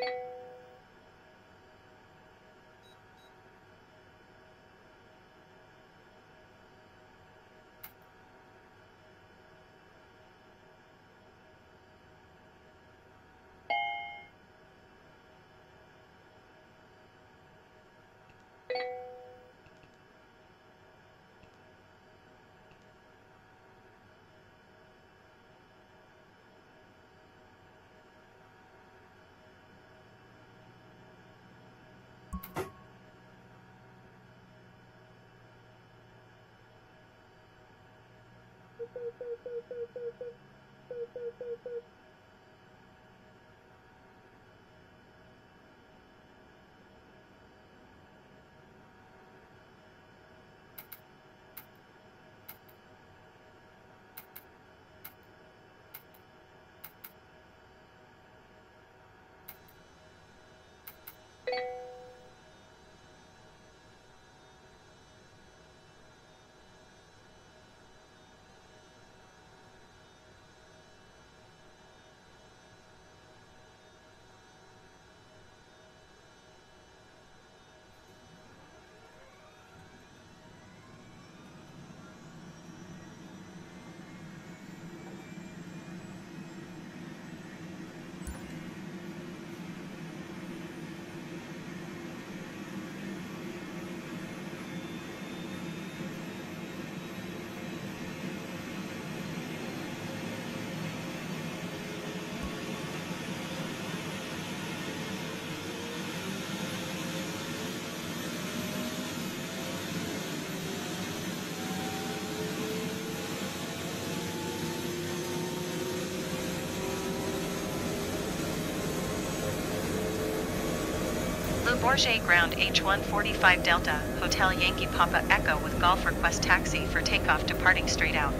Le Bourget Ground H145 Delta, Hotel Yankee Papa Echo with Golf request taxi for takeoff departing straight out.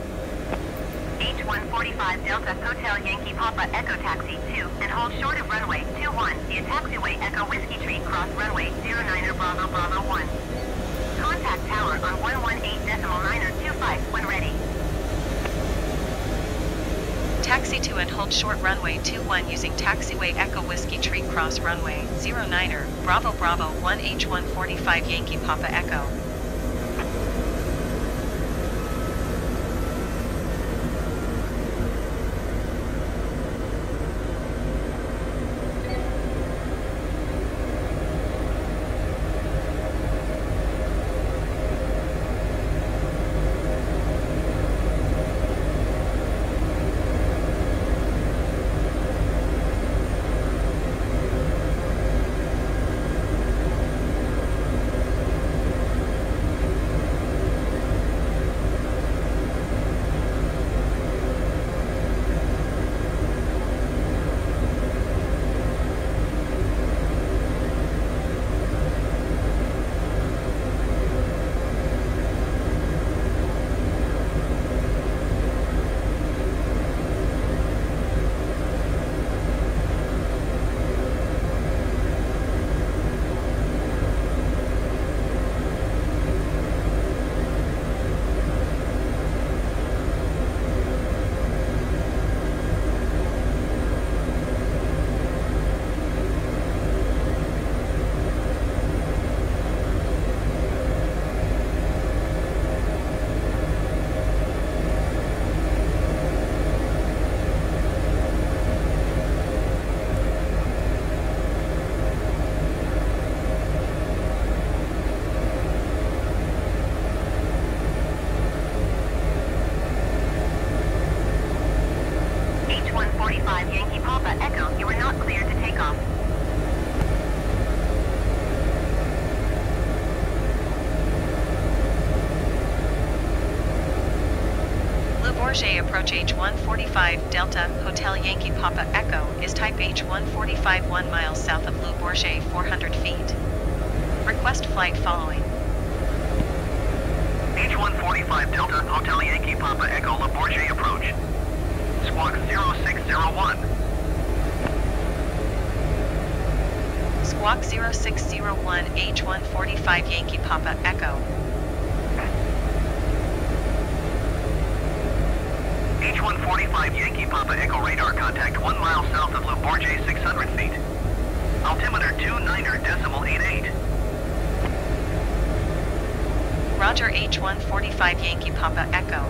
H145 Delta, Hotel Yankee Papa Echo taxi 2 and hold short of runway 21 via taxiway Echo Whiskey Tree cross runway 09er Bravo Bravo 1. Contact tower on 118.925 when ready. Taxi to and hold short runway 21 using taxiway Echo Whiskey Tree cross runway 09er Bravo Bravo 1 H145 Yankee Papa Echo. Yankee Papa Echo, you are not cleared to take off. Le Bourget approach H145 Delta, Hotel Yankee Papa Echo is type H145 1 miles south of Le Bourget 400 feet. Request flight following. H145 Delta, Hotel Yankee Papa Echo, Le Bourget approach. Squawk 0601. Squawk 0601 H145 Yankee Papa Echo. H145 Yankee Papa Echo radar contact 1 mile south of Le Bourget 600 feet. Altimeter 29.88. Roger, H145 Yankee Papa Echo.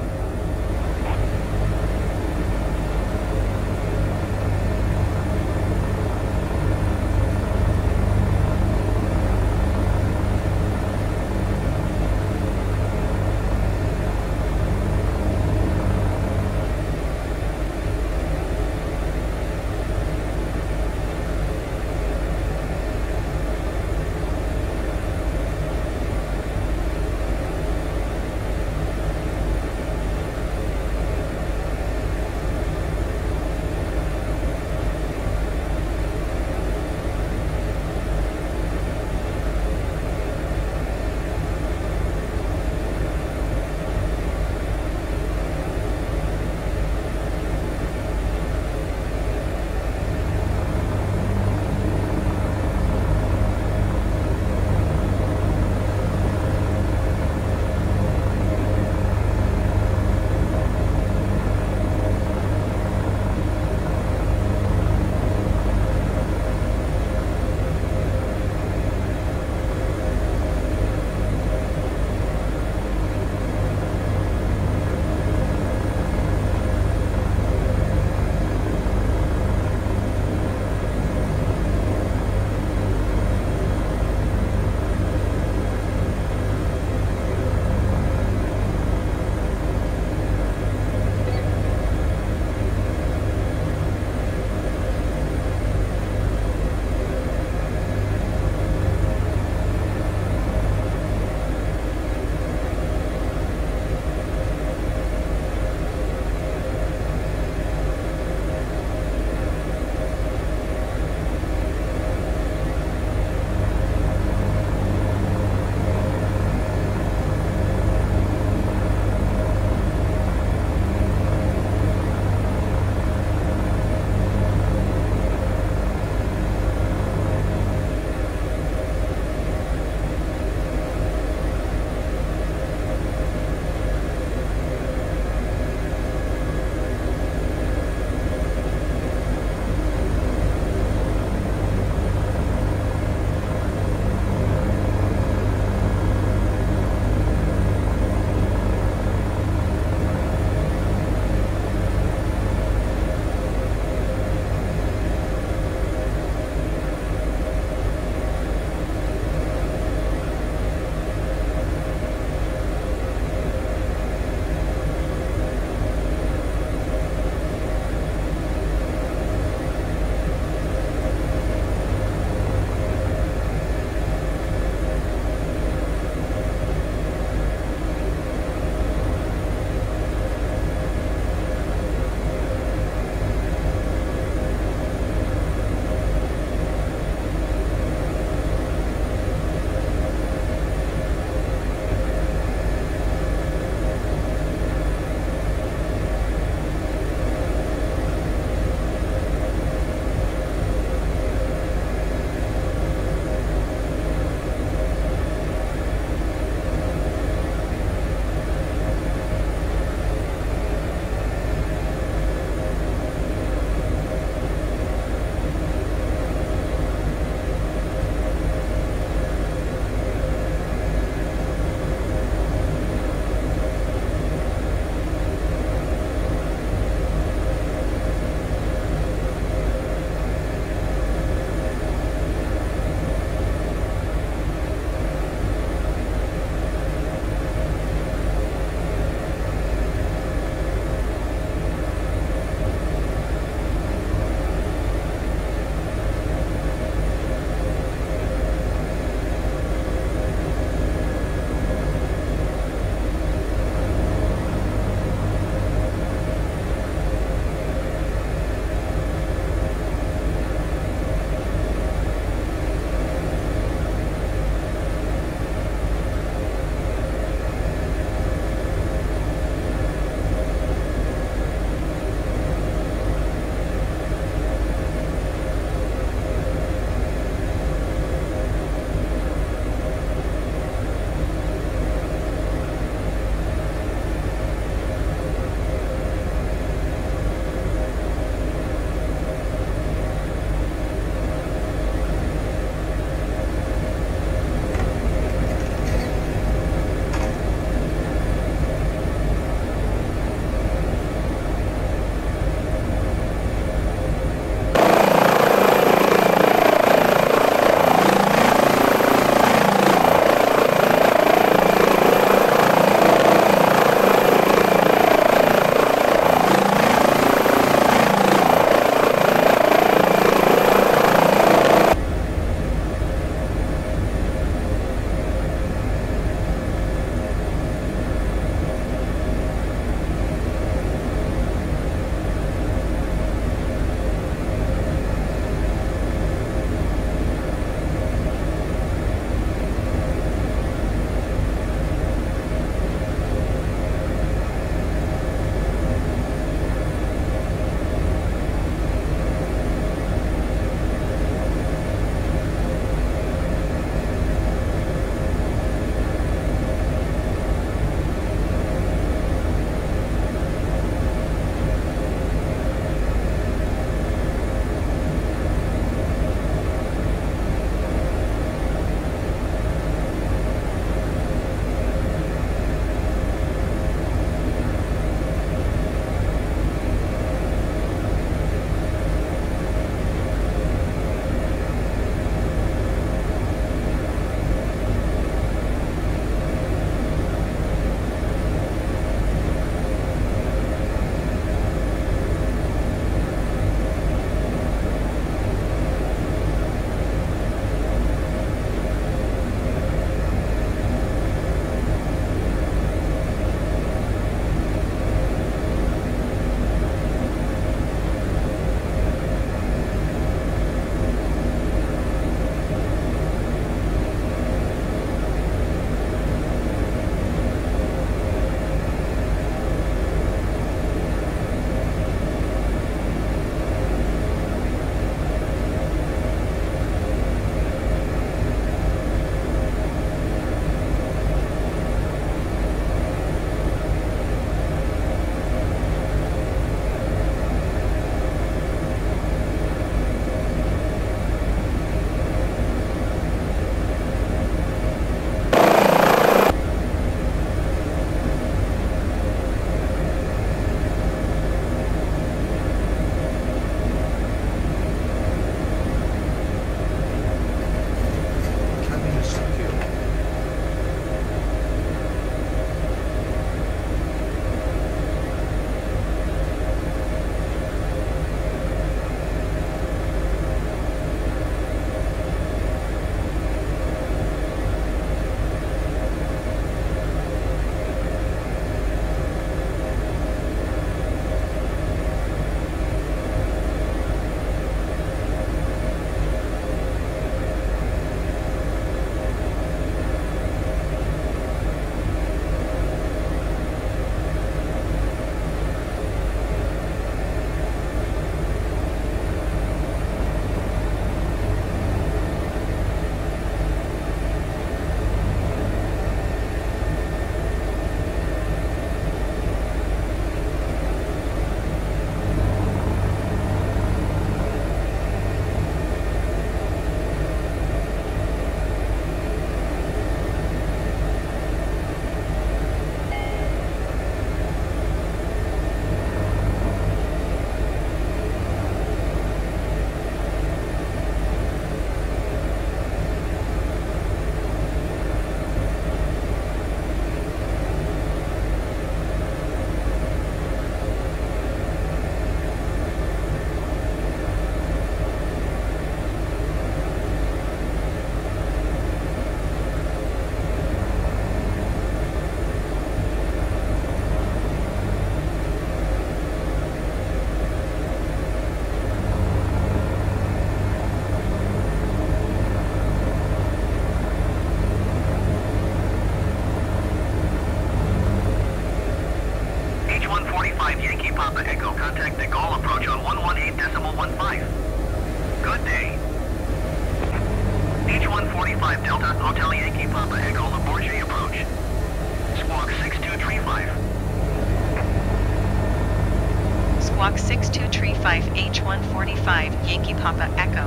Squawk 6235 H145 Yankee Papa Echo.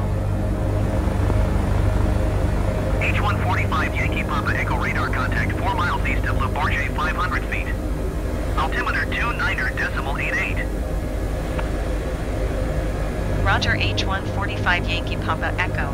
H145 Yankee Papa Echo radar contact 4 miles east of Le Bourget, 500 feet. Altimeter 29.88. Roger, H145 Yankee Papa Echo.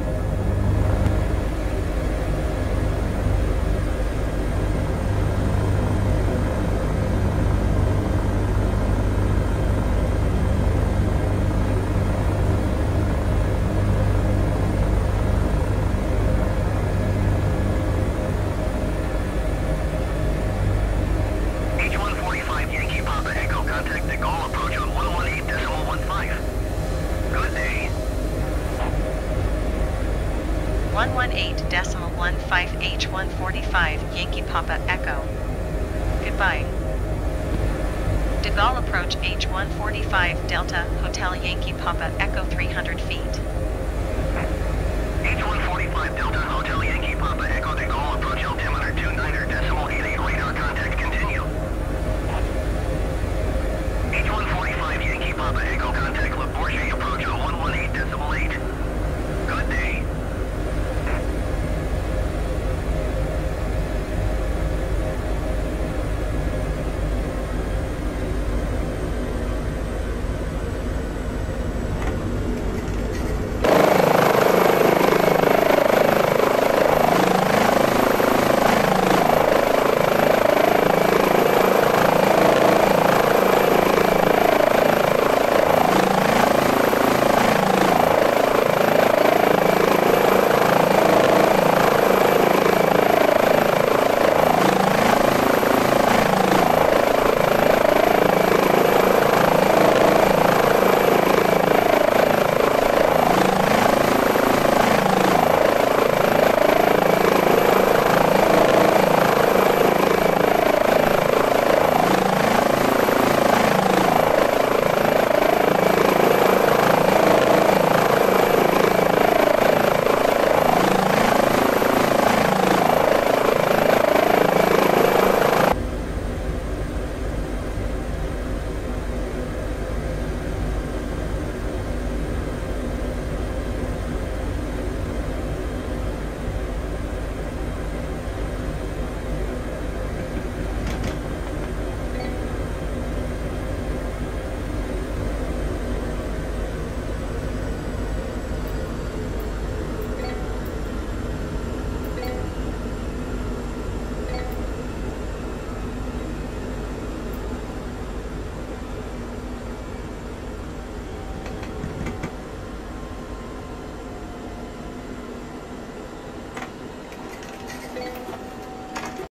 H145 Yankee Papa Echo, contact the Gaulle approach on 118.15. Good day. 118.15 H145 Yankee Papa Echo. Goodbye. De Gaulle approach H145 Delta Hotel Yankee Papa Echo 300 feet. H145 Delta Hotel